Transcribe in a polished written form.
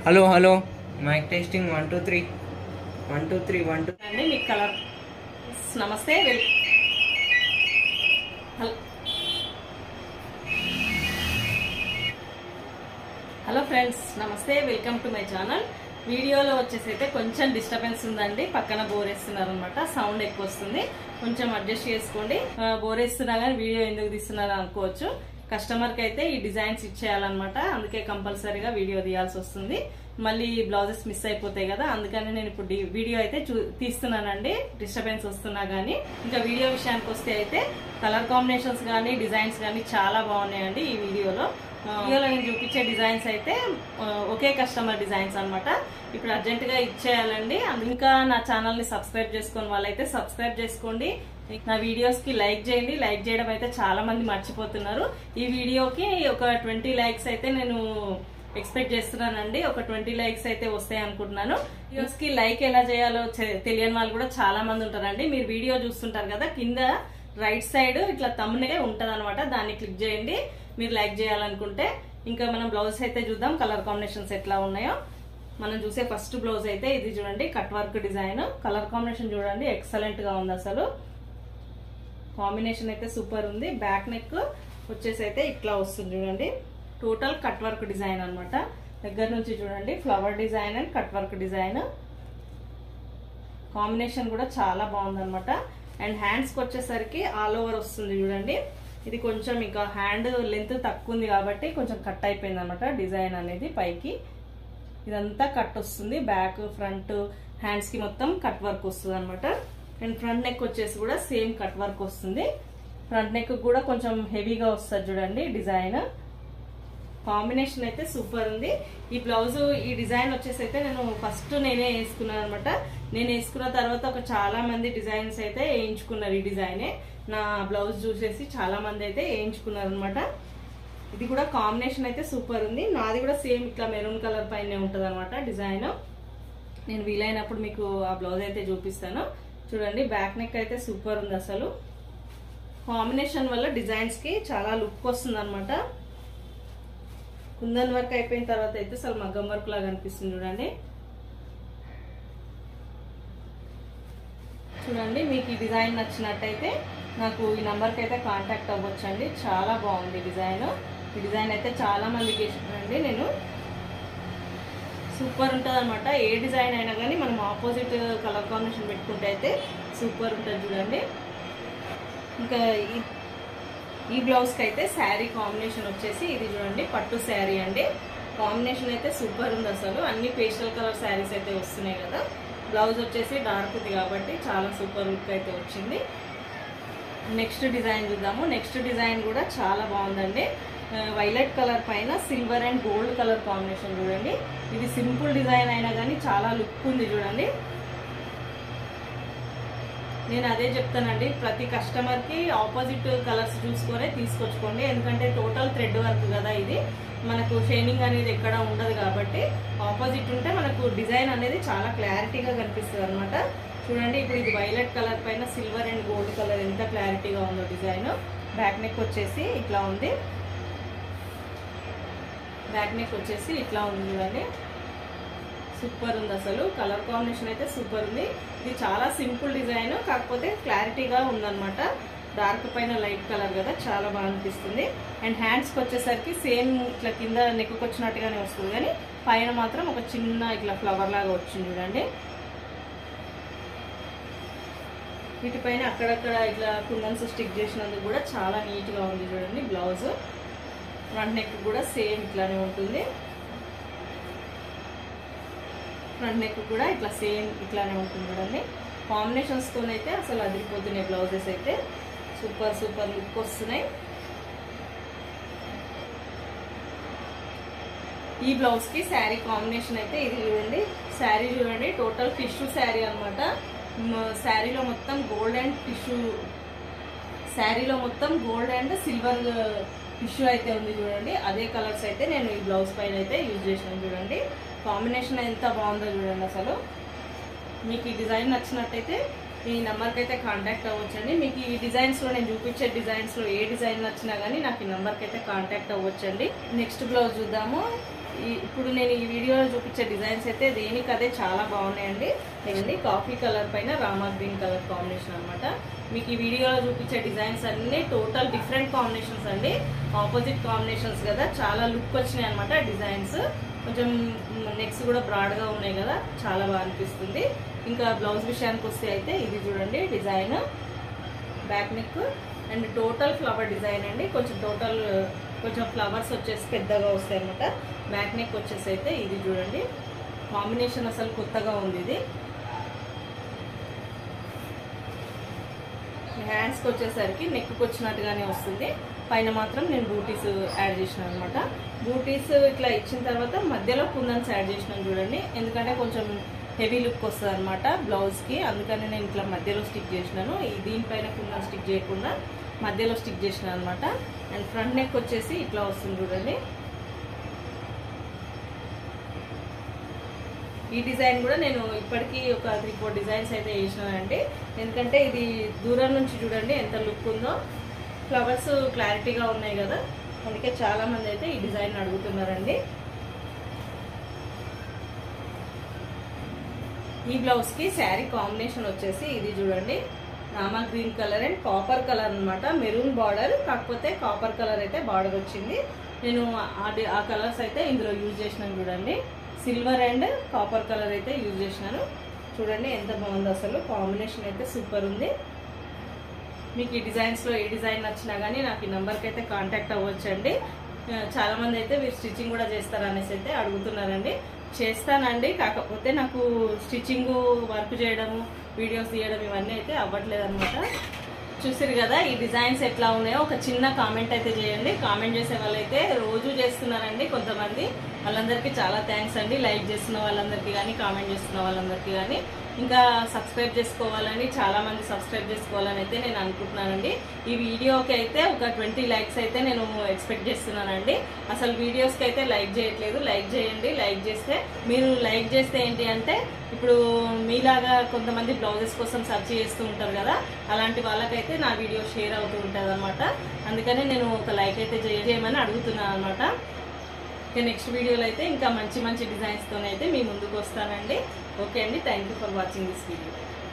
Hello hello mic testing 1 2 3 1 2 3 1 2 అండి మీకు colour నమస్తే హలో ఫ్రెండ్స్ నమస్తే వెల్కమ్ టు మై ఛానల్. వీడియోలో వచ్చేసి అయితే కొంచెం డిస్టర్బెన్స్ ఉందండి, పక్కన బోరేస్తున్నారు అనమాట, సౌండ్ ఎక్కువ వస్తుంది, కొంచెం అడ్జస్ట్ చేసుకోండి. బోరేస్తున్నా కానీ వీడియో ఎందుకు తీస్తున్నారు అనుకోవచ్చు. కస్టమర్కి అయితే ఈ డిజైన్స్ ఇచ్చేయాలన్నమాట, అందుకే కంపల్సరీగా వీడియో తీయాల్సి వస్తుంది. మళ్ళీ బ్లౌజెస్ మిస్ అయిపోతాయి కదా, అందుకని నేను ఇప్పుడు వీడియో అయితే తీస్తున్నానండి, డిస్టర్బెన్స్ వస్తున్నా గానీ. ఇంకా వీడియో విషయానికి వస్తే అయితే కలర్ కాంబినేషన్స్ కానీ డిజైన్స్ కానీ చాలా బాగున్నాయండి. ఈ వీడియోలో నేను చూపించే డిజైన్స్ అయితే ఒకే కస్టమర్ డిజైన్స్ అనమాట. ఇప్పుడు అర్జెంట్ గా ఇచ్చేయాలండి. ఇంకా నా ఛానల్ ని సబ్స్క్రైబ్ చేసుకుని వాళ్ళైతే సబ్స్క్రైబ్ చేసుకోండి. నా వీడియోస్ కి లైక్ చేయండి. లైక్ చేయడం అయితే చాలా మంది మర్చిపోతున్నారు. ఈ వీడియోకి ఒక 20 లైక్స్ అయితే నేను ఎక్స్పెక్ట్ చేస్తున్నానండి. ఒక 20 లైక్స్ అయితే వస్తాయి అనుకుంటున్నాను. వీడియోస్ కి లైక్ ఎలా చేయాలో తెలియని వాళ్ళు కూడా చాలా మంది ఉంటారండి. మీరు వీడియో చూస్తుంటారు కదా, కింద రైట్ సైడ్ ఇట్లా తమ్మునే ఉంటది అనమాట, దాన్ని క్లిక్ చేయండి మీరు లైక్ చేయాలనుకుంటే. ఇంకా మనం బ్లౌజ్ అయితే చూద్దాం, కలర్ కాంబినేషన్స్ ఎట్లా ఉన్నాయో. మనం చూసే ఫస్ట్ బ్లౌజ్ అయితే ఇది చూడండి, cut work design. Colour combination చూడండి, ఎక్సలెంట్ గా ఉంది, అసలు కాంబినేషన్ అయితే సూపర్ ఉంది. బ్యాక్ నెక్ వచ్చేసి అయితే ఇట్లా వస్తుంది చూడండి, టోటల్ కట్ వర్క్ డిజైన్ అనమాట. దగ్గర నుంచి చూడండి, flower design and cut work design combination కూడా చాలా బాగుంది అనమాట. అండ్ హ్యాండ్స్ కి వచ్చేసరికి ఆల్ ఓవర్ వస్తుంది చూడండి. ఇది కొంచెం ఇంకా హ్యాండ్ లెంత్ తక్కువ ఉంది కాబట్టి కొంచెం కట్ అయిపోయింది అనమాట డిజైన్ అనేది. పైకి ఇదంతా కట్ వస్తుంది, బ్యాక్ ఫ్రంట్ హ్యాండ్స్ కి మొత్తం కట్ వర్క్ వస్తుంది అనమాట. అండ్ ఫ్రంట్ నెక్ వచ్చేసి కూడా సేమ్ కట్ వర్క్ వస్తుంది. ఫ్రంట్ నెక్ కూడా కొంచెం హెవీగా వస్తుంది చూడండి డిజైన్. కాంబినేషన్ అయితే సూపర్ ఉంది. ఈ బ్లౌజ్ ఈ డిజైన్ వచ్చేసి అయితే నేను ఫస్ట్ నేనే వేసుకున్నాను అనమాట. నేను వేసుకున్న తర్వాత ఒక చాలా మంది డిజైన్స్ అయితే వేయించుకున్నారు. ఈ డిజైనే నా బ్లౌజ్ చూసేసి చాలా మంది అయితే వేయించుకున్నారు అనమాట. ఇది కూడా కాంబినేషన్ అయితే సూపర్ ఉంది. నాది కూడా సేమ్ ఇట్లా మెరూన్ కలర్ పైనే ఉంటది అనమాట డిజైన్. నేను వీలైనప్పుడు మీకు ఆ బ్లౌజ్ అయితే చూపిస్తాను చూడండి. బ్యాక్ నెక్ అయితే సూపర్ ఉంది, అసలు కాంబినేషన్ వల్ల డిజైన్స్ కి చాలా లుక్ వస్తుంది అనమాట. కుందన్ వర్క్ అయిపోయిన తర్వాత అయితే అసలు మగ్గం వర్క్ లాగా అనిపిస్తుంది చూడండి. చూడండి, మీకు ఈ డిజైన్ నచ్చినట్టయితే నాకు ఈ నంబర్కి అయితే కాంటాక్ట్ అవ్వచ్చండి. చాలా బాగుంది డిజైన్. ఈ డిజైన్ అయితే చాలా మందికి ఇష్టమండి. నేను సూపర్ ఉంటుంది అనమాట. ఏ డిజైన్ అయినా కానీ మనం ఆపోజిట్ కలర్ కాంబినేషన్ పెట్టుకుంటే అయితే సూపర్ ఉంటుంది చూడండి. ఇంకా ఈ బ్లౌజ్ కి అయితే శారీ కాంబినేషన్ వచ్చేసి ఇది చూడండి, పట్టు శారీ అండి. కాంబినేషన్ అయితే సూపర్ ఉంది, అసలు అన్ని పేస్టల్ కలర్ శారీస్ అయితే వస్తున్నాయి కదా. బ్లౌజ్ వచ్చేసి డార్క్ ఉంది కాబట్టి చాలా సూపర్ లుక్ అయితే వచ్చింది. నెక్స్ట్ డిజైన్ చూద్దాము. నెక్స్ట్ డిజైన్ కూడా చాలా బాగుందండి. వైలెట్ కలర్ పైన silver and gold colour combination చూడండి. ఇది సింపుల్ డిజైన్ అయినా కానీ చాలా లుక్ ఉంది చూడండి. నేను అదే చెప్తానండి, ప్రతి కస్టమర్ కి ఆపోజిట్ కలర్స్ చూసుకొనే తీసుకొచ్చుకోండి. ఎందుకంటే టోటల్ థ్రెడ్ వర్క్ కదా, ఇది మనకు షైనింగ్ అనేది ఎక్కడ ఉండదు కాబట్టి ఆపోజిట్ ఉంటే మనకు డిజైన్ అనేది చాలా క్లారిటీగా కనిపిస్తుంది అనమాట. చూడండి, ఇప్పుడు ఇది వైలెట్ కలర్ పైన సిల్వర్ అండ్ గోల్డ్ కలర్ ఎంత క్లారిటీగా ఉందో డిజైన్. బ్యాక్ నెక్ వచ్చేసి ఇట్లా ఉంది, బ్యాక్ నెక్ వచ్చేసి ఇట్లా ఉంది చూడండి. సూపర్ ఉంది, అసలు కలర్ కాంబినేషన్ అయితే సూపర్ ఉంది. ఇది చాలా సింపుల్ డిజైన్, కాకపోతే క్లారిటీగా ఉందన్నమాట. డార్క్ పైన లైట్ కలర్ కదా, చాలా బాగా అనిపిస్తుంది. అండ్ హ్యాండ్స్కి వచ్చేసరికి సేమ్ ఇట్లా కింద నెక్కు వచ్చినట్టుగానే వస్తుంది, కానీ పైన మాత్రం ఒక చిన్న ఇట్లా ఫ్లవర్ లాగా వచ్చింది చూడండి. వీటిపైన అక్కడక్కడ ఇట్లా కుందన్స్ స్టిక్ చేసినందుకు కూడా చాలా నీట్గా ఉంది చూడండి బ్లౌజ్. ఫ్రంట్ నెక్ కూడా సేమ్ ఇట్లానే ఉంటుంది. ఫ్రంట్ నెక్ కూడా ఇట్లా సేమ్ ఇట్లానే ఉంటుంది చూడండి. కాంబినేషన్స్తో అయితే అసలు అదిరిపోతున్నాయి బ్లౌజెస్ అయితే. సూపర్ సూపర్ లుక్ వస్తున్నాయి. ఈ బ్లౌజ్ కి శారీ కాంబినేషన్ అయితే ఇది చూడండి. శారీ చూడండి, టోటల్ టిష్యూ శారీ అనమాట. శారీలో మొత్తం గోల్డ్ అండ్ టిష్యూ, శారీలో మొత్తం గోల్డ్ అండ్ సిల్వర్ టిష్యూ అయితే ఉంది చూడండి. అదే కలర్స్ అయితే నేను ఈ బ్లౌజ్ పైన అయితే యూజ్ చేసినాను చూడండి. కాంబినేషన్ ఎంత బాగుందో చూడండి. అసలు మీకు ఈ డిజైన్ నచ్చినట్టయితే ఈ నెంబర్కి అయితే కాంటాక్ట్ అవ్వచ్చండి. మీకు ఈ డిజైన్స్లో నేను చూపించే డిజైన్స్లో ఏ డిజైన్ నచ్చినా కానీ నాకు ఈ నెంబర్కి అయితే కాంటాక్ట్ అవ్వచ్చండి. నెక్స్ట్ బ్లౌజ్ చూద్దాము. ఇప్పుడు నేను ఈ వీడియోలో చూపించే డిజైన్స్ అయితే దేనికి అదే చాలా బాగున్నాయండి. ఇదండి కాఫీ కలర్ పైన రామా గ్రీన్ కలర్ కాంబినేషన్ అనమాట. మీకు ఈ వీడియోలో చూపించే డిజైన్స్ అన్ని టోటల్ డిఫరెంట్ కాంబినేషన్స్ అండి, ఆపోజిట్ కాంబినేషన్స్ కదా, చాలా లుక్ వచ్చినాయి అనమాట డిజైన్స్. కొంచెం నెక్స్ కూడా బ్రాడ్గా ఉన్నాయి కదా, చాలా బాగా అనిపిస్తుంది. ఇంకా బ్లౌజ్ విషయానికి వస్తే అయితే ఇది చూడండి design, back neck and total flower design అండి. కొంచెం ఫ్లవర్స్ వచ్చేసి పెద్దగా వస్తాయి అనమాట. బ్యాక్ నెక్ వచ్చేసి అయితే ఇది చూడండి కాంబినేషన్ అసలు కొత్తగా ఉంది. ఇది హ్యాండ్స్కి వచ్చేసరికి నెక్కి వచ్చినట్టుగానే వస్తుంది. పైన మాత్రం నేను బూటీస్ యాడ్ చేసినాను అనమాట. బూటీస్ ఇట్లా ఇచ్చిన తర్వాత మధ్యలో కుందన్స్ యాడ్ చేసినాను చూడండి, ఎందుకంటే కొంచెం హెవీ లుక్ వస్తుంది అనమాట బ్లౌజ్కి, అందుకని నేను ఇట్లా మధ్యలో స్టిక్ చేసినాను. దీనిపైన కుందన్ స్టిక్ చేయకుండా మధ్యలో స్టిక్ చేసినాను అనమాట. అండ్ ఫ్రంట్ నెక్ వచ్చేసి ఇట్లా వస్తుంది చూడండి. ఈ డిజైన్ కూడా నేను ఇప్పటికీ ఒక 3-4 డిజైన్స్ అయితే వేసినానండి, ఎందుకంటే ఇది దూరం నుంచి చూడండి ఎంత లుక్ ఉందో, ఫ్లవర్స్ క్లారిటీగా ఉన్నాయి కదా, అందుకే చాలా మంది అయితే ఈ డిజైన్ అడుగుతున్నారండి. ఈ బ్లౌజ్కి శారీ కాంబినేషన్ వచ్చేసి ఇది చూడండి Rama green colour and copper colour అనమాట. మెరూన్ బార్డర్, కాకపోతే కాపర్ కలర్ అయితే బార్డర్ వచ్చింది. నేను ఆ కలర్స్ అయితే ఇందులో యూజ్ చేసినాను చూడండి. సిల్వర్ అండ్ కాపర్ కలర్ అయితే యూజ్ చేసినాను. చూడండి ఎంత బాగుంది, అసలు కాంబినేషన్ అయితే సూపర్ ఉంది. మీకు ఈ డిజైన్స్లో ఏ డిజైన్ నచ్చినా కానీ నాకు ఈ నెంబర్కి అయితే కాంటాక్ట్ అవ్వచ్చండి. చాలామంది అయితే మీరు స్టిచ్చింగ్ కూడా చేస్తారనేసి అయితే అడుగుతున్నారండి. చేస్తానండి, కాకపోతే నాకు స్టిచ్చింగ్ వర్క్ చేయడము, వీడియోస్ తీయడం ఇవన్నీ అయితే అవ్వట్లేదు అనమాట. చూసారు కదా ఈ డిజైన్స్ ఎట్లా ఉన్నాయో ఒక చిన్న కామెంట్ అయితే చేయండి. కామెంట్ చేసే వాళ్ళైతే రోజు చేస్తున్నారండి కొంతమంది, వాళ్ళందరికీ చాలా థ్యాంక్స్ అండి. లైక్ చేస్తున్న వాళ్ళందరికీ కానీ, కామెంట్ చేస్తున్న వాళ్ళందరికీ కానీ, ఇంకా సబ్స్క్రైబ్ చేసుకోవాలని, చాలామంది సబ్స్క్రైబ్ చేసుకోవాలని అయితే నేను అనుకుంటున్నానండి. ఈ వీడియోకి అయితే ఒక 20 లైక్స్ అయితే నేను ఎక్స్పెక్ట్ చేస్తున్నానండి. అసలు వీడియోస్కి అయితే లైక్ చేయట్లేదు, లైక్ చేయండి. లైక్ చేస్తే, మీరు లైక్ చేస్తే ఏంటి అంటే, ఇప్పుడు మీలాగా కొంతమంది బ్లౌజెస్ కోసం సెర్చ్ చేస్తూ ఉంటారు కదా, అలాంటి వాళ్ళకైతే నా వీడియో షేర్ అవుతూ ఉంటుంది అనమాట. అందుకని నేను ఒక లైక్ అయితే చేయమని అడుగుతున్నాను అనమాట. ఇక నెక్స్ట్ వీడియోలో అయితే ఇంకా మంచి డిజైన్స్తోనైతే మీ ముందుకు వస్తానండి. ఓకే అండి, thank you for watching this video.